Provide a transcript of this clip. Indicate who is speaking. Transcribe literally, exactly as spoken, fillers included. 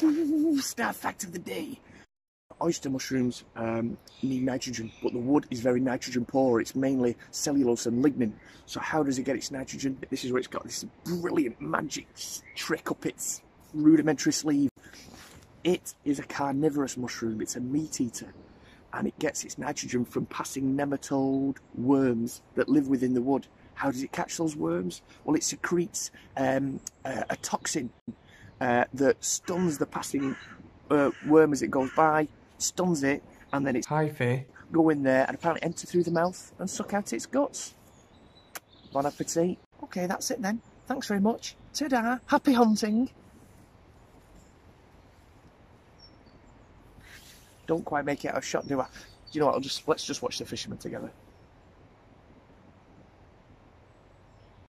Speaker 1: Star fact of the day. Oyster mushrooms um, need nitrogen, but the wood is very nitrogen poor. It's mainly cellulose and lignin. So how does it get its nitrogen? This is where it's got this brilliant magic trick up its rudimentary sleeve. It is a carnivorous mushroom. It's a meat eater, and it gets its nitrogen from passing nematode worms that live within the wood. How does it catch those worms? Well, it secretes um, a, a toxin uh, that stuns the passing uh, worm as it goes by, stuns it, and then it's
Speaker 2: Hyphy.
Speaker 1: go in there and apparently enter through the mouth and suck out its guts. Bon appetit. Okay, that's it then. Thanks very much. Ta-da. Happy hunting. Don't quite make it out of shot, do I? Do you know what? I'll just let's just watch the fishermen together.